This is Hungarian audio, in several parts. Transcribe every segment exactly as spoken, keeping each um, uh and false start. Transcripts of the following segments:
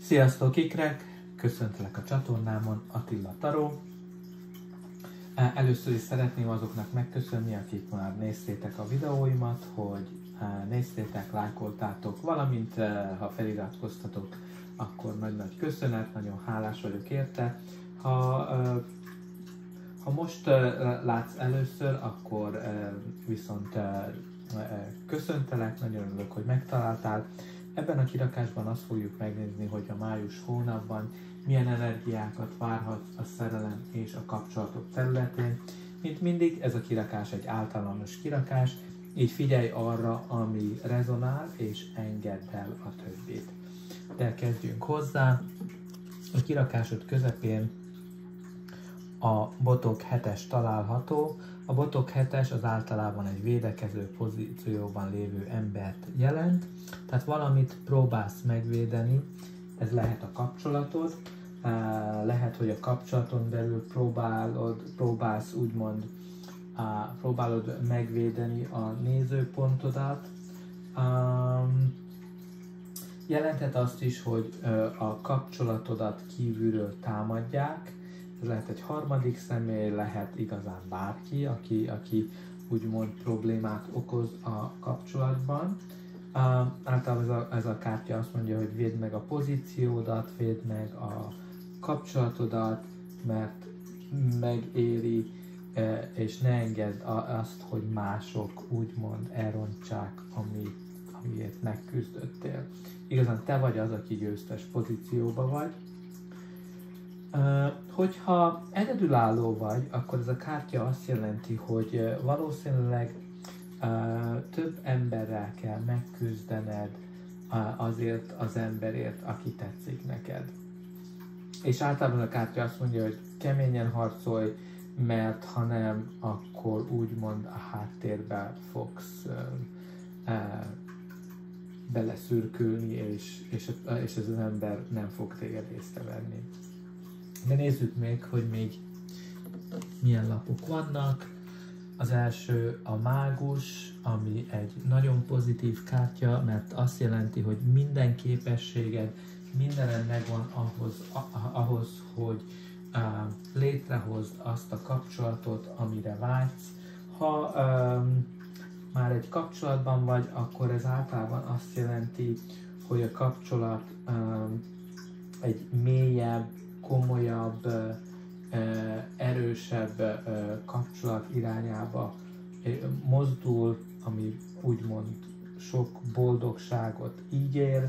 Sziasztok ikrek! Köszöntelek a csatornámon, Attila Tarot. Először is szeretném azoknak megköszönni, akik már néztétek a videóimat, hogy néztétek, lájkoltátok, valamint ha feliratkoztatok, akkor nagy-nagy köszönet, nagyon hálás vagyok érte. Ha, ha most látsz először, akkor viszont köszöntelek, nagyon örülök, hogy megtaláltál. Ebben a kirakásban azt fogjuk megnézni, hogy a május hónapban milyen energiákat várhat a szerelem és a kapcsolatok területén. Mint mindig, ez a kirakás egy általános kirakás, így figyelj arra, ami rezonál, és engedd el a többit. De kezdjünk hozzá. A kirakásod közepén a botok hetes található. A botok hetes az általában egy védekező pozícióban lévő embert jelent, tehát valamit próbálsz megvédeni, ez lehet a kapcsolatod, lehet, hogy a kapcsolaton belül próbálod, próbálsz úgymond próbálod megvédeni a nézőpontodat. Jelenthet azt is, hogy a kapcsolatodat kívülről támadják, ez lehet egy harmadik személy, lehet igazán bárki, aki, aki úgymond problémát okoz a kapcsolatban. Uh, általában ez a, ez a kártya azt mondja, hogy védd meg a pozíciódat, védd meg a kapcsolatodat, mert megéri, eh, és ne engedd azt, hogy mások úgymond elrontsák, ami, amiért megküzdöttél. Igazán te vagy az, aki győztes pozícióban vagy. Uh, hogyha egyedülálló vagy, akkor ez a kártya azt jelenti, hogy uh, valószínűleg uh, több emberrel kell megküzdened uh, azért az emberért, aki tetszik neked. És általában a kártya azt mondja, hogy keményen harcolj, mert ha nem, akkor úgymond a háttérbe fogsz uh, uh, beleszürkülni, és, és, és ez az ember nem fog téged észrevenni. De nézzük még, hogy még milyen lapok vannak. Az első a mágus, ami egy nagyon pozitív kártya, mert azt jelenti, hogy minden képességed, mindened megvan ahhoz, ahhoz hogy uh, létrehozd azt a kapcsolatot, amire vágysz. Ha um, már egy kapcsolatban vagy, akkor ez általában azt jelenti, hogy a kapcsolat um, egy mélyebb, komolyabb, erősebb kapcsolat irányába mozdul, ami úgymond sok boldogságot ígér.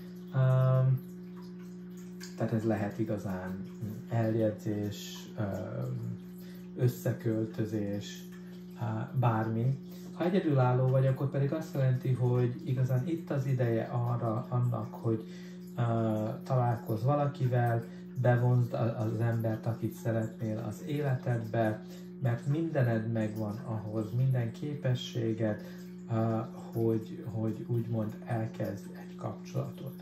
Tehát ez lehet igazán eljegyzés, összeköltözés, bármi. Ha egyedülálló vagy, akkor pedig azt jelenti, hogy igazán itt az ideje arra annak, hogy találkozz valakivel, bevonzd az embert, akit szeretnél az életedbe, mert mindened megvan ahhoz, minden képességed, hogy, hogy úgymond elkezd egy kapcsolatot.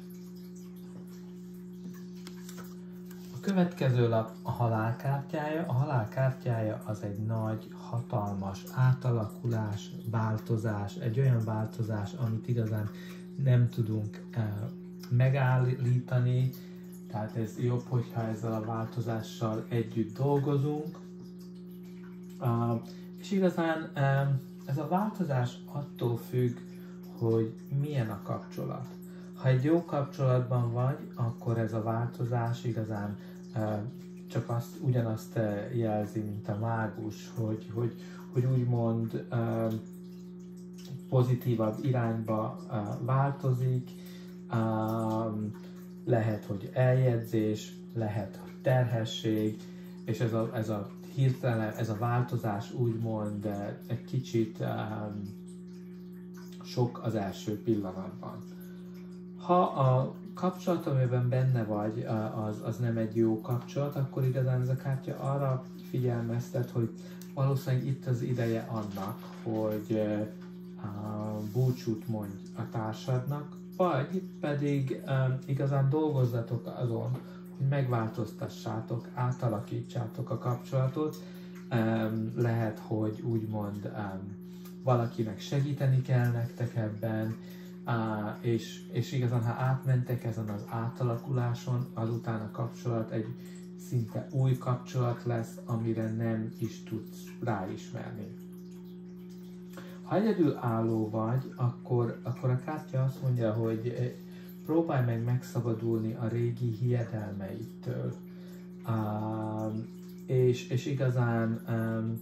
A következő lap a halál kártyája. A halál kártyája az egy nagy, hatalmas átalakulás, változás, egy olyan változás, amit igazán nem tudunk megállítani. Tehát ez jobb, hogyha ezzel a változással együtt dolgozunk. Uh, és igazán um, ez a változás attól függ, hogy milyen a kapcsolat. Ha egy jó kapcsolatban vagy, akkor ez a változás igazán uh, csak azt, ugyanazt uh, jelzi, mint a mágus, hogy, hogy, hogy úgymond uh, pozitívabb irányba uh, változik. Uh, Lehet, hogy eljegyzés, lehet, hogy terhesség, és ez a, ez a hirtelen, ez a változás úgymond egy kicsit um, sok az első pillanatban. Ha a kapcsolat, amiben benne vagy, az, az nem egy jó kapcsolat, akkor igazán ez a kártya arra figyelmeztet, hogy valószínűleg itt az ideje annak, hogy uh, búcsút mondj a társadnak, vagy pedig um, igazán dolgozzatok azon, hogy megváltoztassátok, átalakítsátok a kapcsolatot. Um, lehet, hogy úgymond um, valakinek segíteni kell nektek ebben, és, és igazán, ha átmentek ezen az átalakuláson, azután a kapcsolat egy szinte új kapcsolat lesz, amire nem is tudsz ráismerni. Ha egyedül álló vagy, akkor, akkor a kártya azt mondja, hogy próbálj meg megszabadulni a régi hiedelmeitől. Um, és, és igazán um,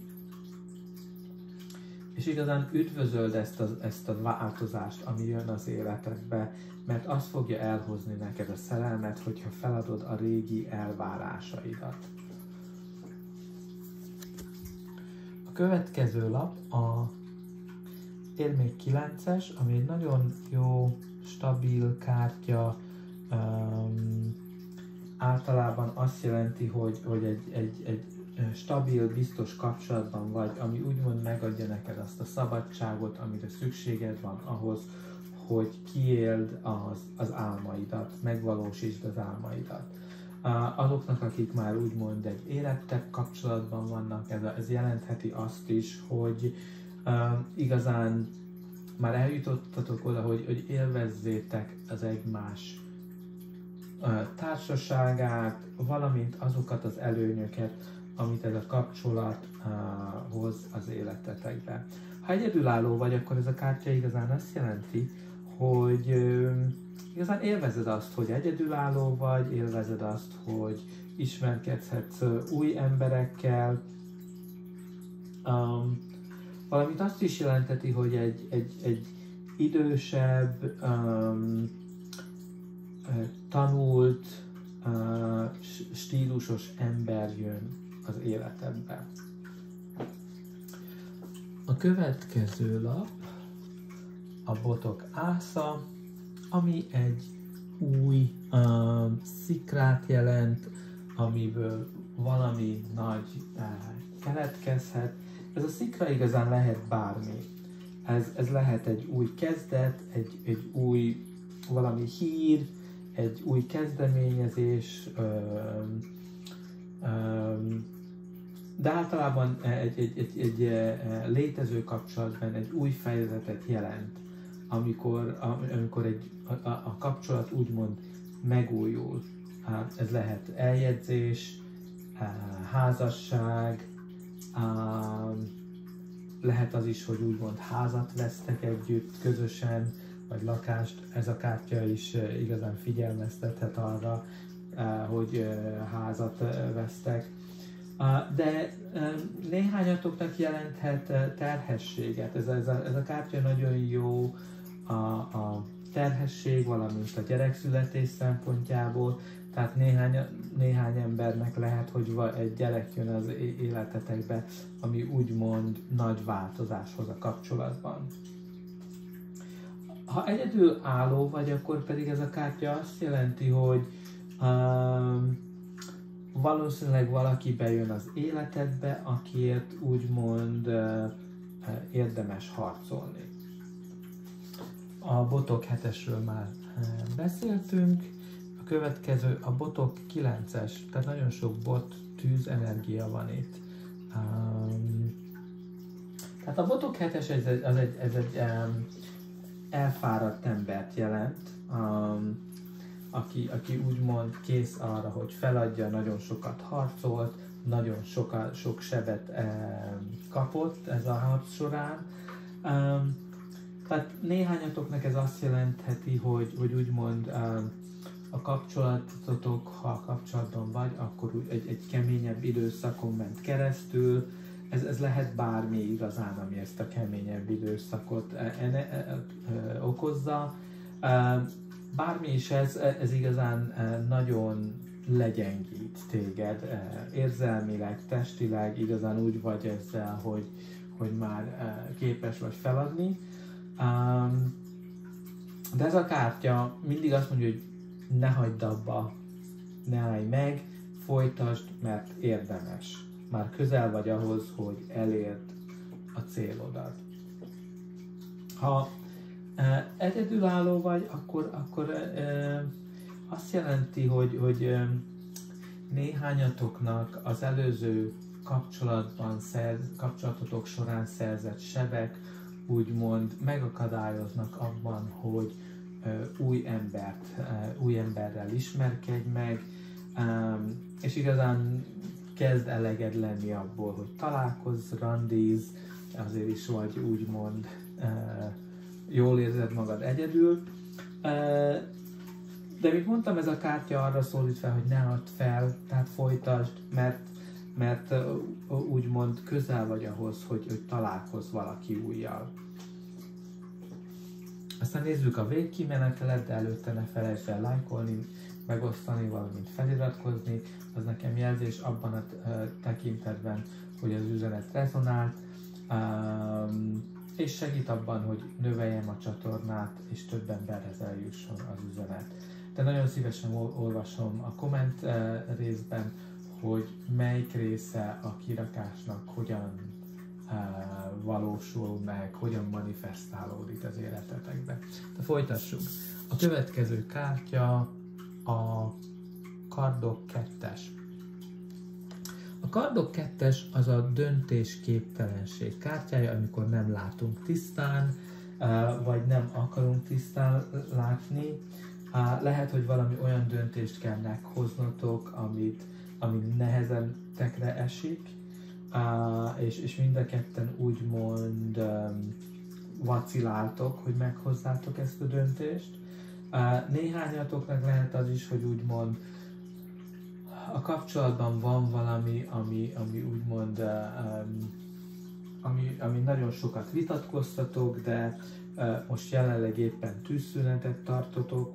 és igazán üdvözöld ezt a, ezt a változást, ami jön az életedbe, mert az fogja elhozni neked a szerelmet, hogyha feladod a régi elvárásaidat. A következő lap a Érmék kilences, ami egy nagyon jó, stabil kártya. Um, általában azt jelenti, hogy, hogy egy, egy, egy stabil, biztos kapcsolatban vagy, ami úgymond megadja neked azt a szabadságot, amire szükséged van ahhoz, hogy kiéld az, az álmaidat, megvalósítsd az álmaidat. Uh, azoknak, akik már úgymond egy érettebb kapcsolatban vannak, ez, ez jelentheti azt is, hogy uh, igazán már eljutottatok oda, hogy, hogy élvezzétek az egymás uh, társaságát, valamint azokat az előnyöket, amit ez a kapcsolat uh, hoz az életetekbe. Ha egyedülálló vagy, akkor ez a kártya igazán azt jelenti, hogy uh, igazán élvezed azt, hogy egyedülálló vagy, élvezed azt, hogy ismerkedhetsz uh, új emberekkel, um, valamint azt is jelenteti, hogy egy, egy, egy idősebb, um, tanult, uh, stílusos ember jön az életedbe. A következő lap a Botok ásza, ami egy új uh, szikrát jelent, amiből valami nagy uh, keletkezhet. Ez a szikra igazán lehet bármi. Ez, ez lehet egy új kezdet, egy, egy új valami hír, egy új kezdeményezés, uh, um, de általában egy, egy, egy, egy, egy létező kapcsolatban egy új fejezetet jelent, amikor, amikor egy, a, a kapcsolat úgymond megújul. Ez lehet eljegyzés, házasság, lehet az is, hogy úgymond házat vesztek együtt, közösen, vagy lakást. Ez a kártya is igazán figyelmeztethet arra, hogy házat vesztek. De néhányatoknak jelenthet terhességet. Ez a, ez a, ez a kártya nagyon jó a, a terhesség, valamint a gyerekszületés szempontjából. Tehát néhány, néhány embernek lehet, hogy egy gyerek jön az életetekbe, ami úgymond nagy változás hoz a kapcsolatban. Ha egyedül álló vagy, akkor pedig ez a kártya azt jelenti, hogy um, valószínűleg valaki bejön az életedbe, akiért úgymond uh, érdemes harcolni. A Botok hetesről már uh, beszéltünk, a következő a Botok kilences, tehát nagyon sok bot, tűz energia van itt. Um, tehát a Botok hetes ez egy, az egy, ez egy um, elfáradt embert jelent, um, aki, aki úgymond kész arra, hogy feladja, nagyon sokat harcolt, nagyon soka, sok sebet um, kapott ez a harc során. Um, tehát néhányatoknak ez azt jelentheti, hogy, hogy úgymond um, a kapcsolatotok, ha a kapcsolatban vagy, akkor úgy egy, egy keményebb időszakon ment keresztül. Ez, ez lehet bármi igazán, ami ezt a keményebb időszakot e, e, e, e, okozza. E, bármi is ez, ez igazán e, nagyon legyengít téged e, érzelmileg, testileg, igazán úgy vagy ezzel, hogy, hogy már e, képes vagy feladni. E, de ez a kártya mindig azt mondja, hogy ne hagyd abba, ne állj meg, folytasd, mert érdemes. Már közel vagy ahhoz, hogy elérd a célodat. Ha e, egyedülálló vagy, akkor, akkor e, azt jelenti, hogy, hogy e, néhányatoknak az előző kapcsolatban szerz, kapcsolatotok során szerzett sebek úgymond megakadályoznak abban, hogy uh, új embert, uh, új emberrel ismerkedj meg, um, és igazán kezd eleged lenni abból, hogy találkozz, randíz, azért is vagy úgymond uh, jól érzed magad egyedül. Uh, de mint mondtam, ez a kártya arra szólít fel, hogy ne add fel, tehát folytasd, mert, mert uh, úgymond közel vagy ahhoz, hogy, hogy találkozz valaki újjal. Aztán nézzük a végkimenetelet, de előtte ne felejtsd el lájkolni, megosztani, valamint feliratkozni. Az nekem jelzés abban a tekintetben, hogy az üzenet rezonált, um, és segít abban, hogy növeljem a csatornát, és több emberhez eljusson az üzenet. De nagyon szívesen olvasom a komment részben, hogy melyik része a kirakásnak hogyan uh, valósul meg, hogyan manifestálódik az életetekben. De folytassuk. A következő kártya a kardok kettes. A kardok kettes az a döntésképtelenség kártyája, amikor nem látunk tisztán, vagy nem akarunk tisztán látni. Lehet, hogy valami olyan döntést kell meghoznotok, amit, ami nehezen tekre esik, és, és mind a ketten úgymond vaciláltok, hogy meghozzátok ezt a döntést. Néhányatoknak lehet az is, hogy úgymond a kapcsolatban van valami, ami, ami úgymond, um, ami, ami nagyon sokat vitatkoztatok, de uh, most jelenleg éppen tűzszünetet tartotok.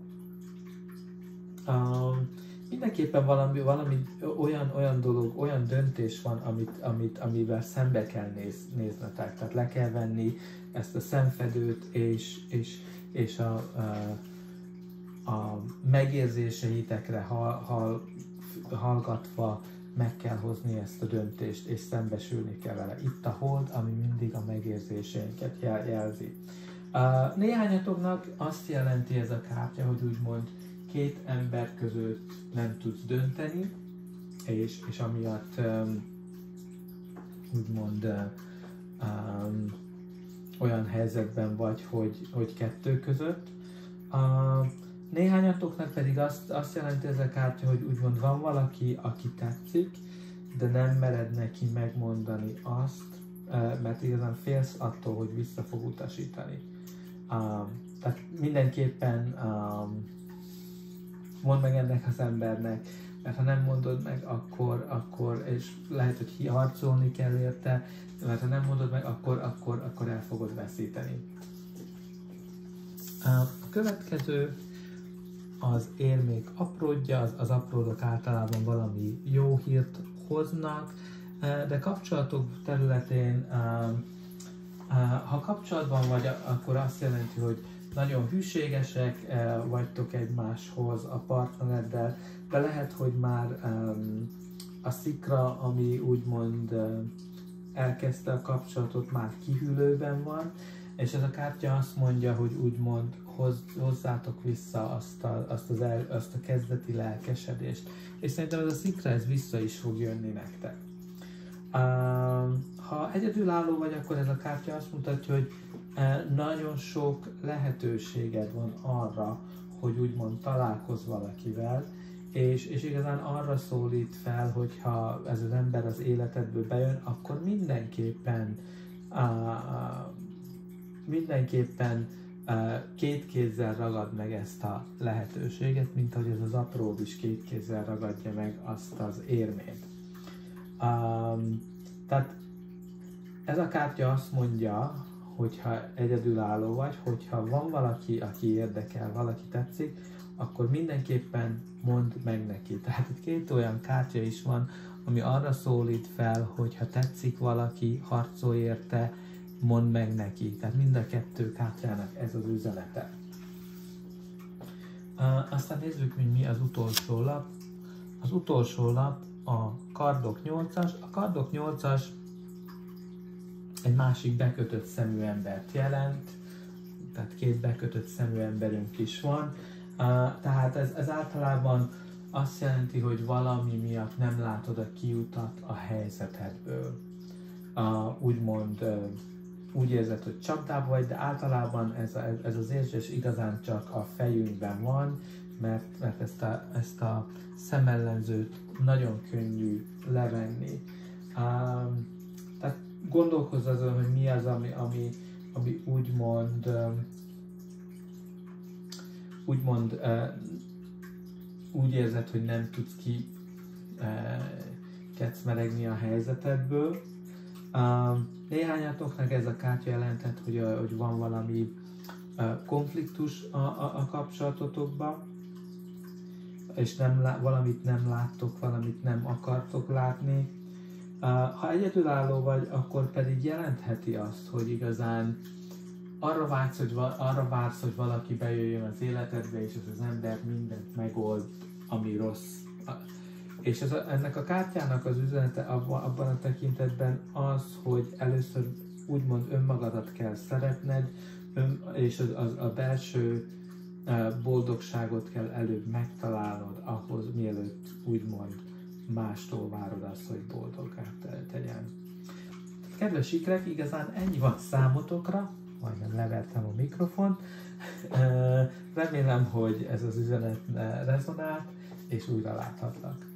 Um, mindenképpen valami, valami olyan, olyan dolog, olyan döntés van, amit, amit, amivel szembe kell néz, néznetek. Tehát le kell venni ezt a szemfedőt, és, és, és a, a, a megérzéseitekre hal, hal, hallgatva meg kell hozni ezt a döntést, és szembesülni kell vele. Itt a hold, ami mindig a megérzéseinket jel jelzi. Uh, néhányatoknak azt jelenti ez a kártya, hogy úgymond két ember között nem tudsz dönteni, és, és amiatt um, úgymond uh, um, olyan helyzetben vagy, hogy, hogy kettő között. Uh, Néhányatoknak pedig azt, azt jelenti ez a kártya, hogy úgymond van valaki, aki tetszik, de nem mered neki megmondani azt, mert igazán félsz attól, hogy vissza fog utasítani. Um, tehát mindenképpen um, mondd meg ennek az embernek, mert ha nem mondod meg, akkor, akkor és lehet, hogy harcolni kell érte, mert ha nem mondod meg, akkor, akkor, akkor el fogod veszíteni. Uh, a következő az érmék apródja, az, az apródok általában valami jó hírt hoznak, de kapcsolatok területén, ha kapcsolatban vagy, akkor azt jelenti, hogy nagyon hűségesek vagytok egymáshoz a partnereddel, de lehet, hogy már a szikra, ami úgymond elkezdte a kapcsolatot, már kihűlőben van, és ez a kártya azt mondja, hogy úgymond hoz, hozzátok vissza azt a, azt, az el, azt a kezdeti lelkesedést. És szerintem ez a szikra, ez vissza is fog jönni nektek. Uh, ha egyedülálló vagy, akkor ez a kártya azt mutatja, hogy uh, nagyon sok lehetőséged van arra, hogy úgymond találkozz valakivel, és, és igazán arra szólít fel, hogyha ez az ember az életedből bejön, akkor mindenképpen uh, mindenképpen uh, két kézzel ragad meg ezt a lehetőséget, mint ahogy ez az apród is két kézzel ragadja meg azt az érmét. Um, tehát ez a kártya azt mondja, hogyha egyedülálló vagy, hogyha van valaki, aki érdekel, valaki tetszik, akkor mindenképpen mondd meg neki. Tehát itt két olyan kártya is van, ami arra szólít fel, hogy ha tetszik valaki, harcolj érte, mondd meg neki. Tehát mind a kettő kártyának ez az üzenete. Uh, aztán nézzük, hogy mi az utolsó lap. Az utolsó lap a kardok nyolcas. A kardok nyolcas egy másik bekötött szemű embert jelent, tehát két bekötött szemű emberünk is van. Uh, tehát ez, ez általában azt jelenti, hogy valami miatt nem látod a kiutat a helyzetedből. Uh, úgymond uh, úgy érzed, hogy csapdában vagy, de általában ez, a, ez az érzés igazán csak a fejünkben van, mert, mert ezt, a, ezt a szemellenzőt nagyon könnyű levenni. Um, tehát gondolkozz azon, hogy mi az, ami, ami, ami úgymond, um, úgymond uh, úgy érzed, hogy nem tudsz ki uh, kecmeregni a helyzetedből. Um, Néhányatoknak ez a kártya jelentett, hogy, uh, hogy van valami uh, konfliktus a, a, a kapcsolatotokban, és nem lá- valamit nem láttok, valamit nem akartok látni. Uh, ha egyedülálló vagy, akkor pedig jelentheti azt, hogy igazán arra vársz, hogy, va- arra vársz, hogy valaki bejöjjön az életedbe, és ez az ember mindent megold, ami rossz. És ez a, ennek a kártyának az üzenete abban, abban a tekintetben az, hogy először úgymond önmagadat kell szeretned, ön, és az, az, a belső uh, boldogságot kell előbb megtalálnod ahhoz, mielőtt úgymond mástól várod azt, hogy boldoggá tegyen. Kedves ikrek, igazán ennyi van számotokra, majdnem levertem a mikrofont. Remélem, hogy ez az üzenet rezonált, és újra láthatlak.